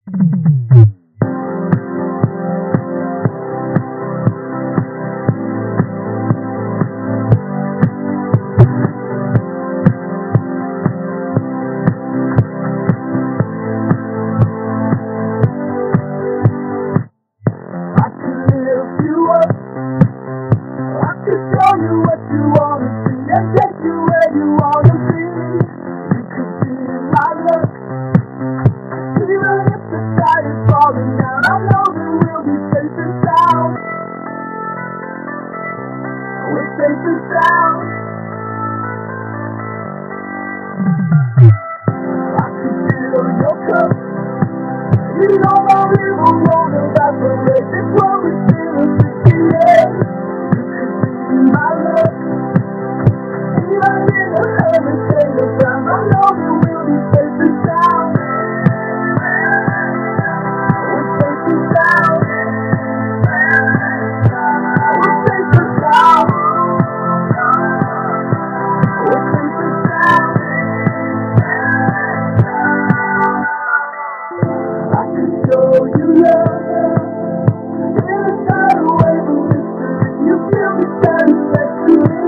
You know my river won't evaporate. This world is still a secret. My love, even in a heaven state of time, I know you will be safe and sound. We're safe and sound. We're safe and sound. We're safe and sound. I can show you love in a tidal wave of mystery. You feel me standing next to me.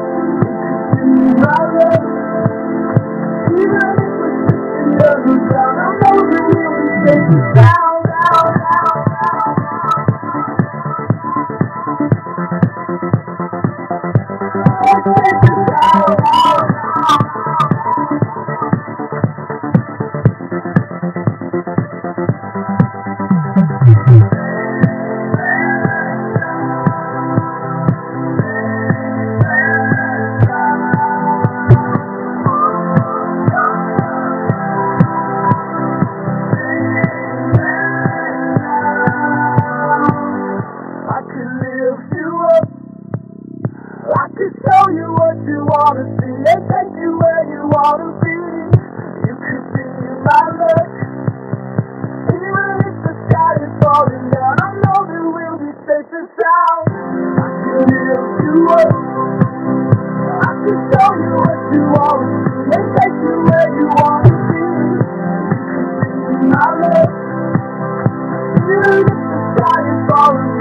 My love, even if we're drifting underground, I know that we'll be safe and sound. We're safe and sound. I could show you what you wanna see and take you where you wanna be. You could be my luck, even if the sky is falling down. I know that we'll be safe and sound. I could lift you up. I could show you what you wanna see and take you where you wanna be. You could be my luck, even if the sky is falling down.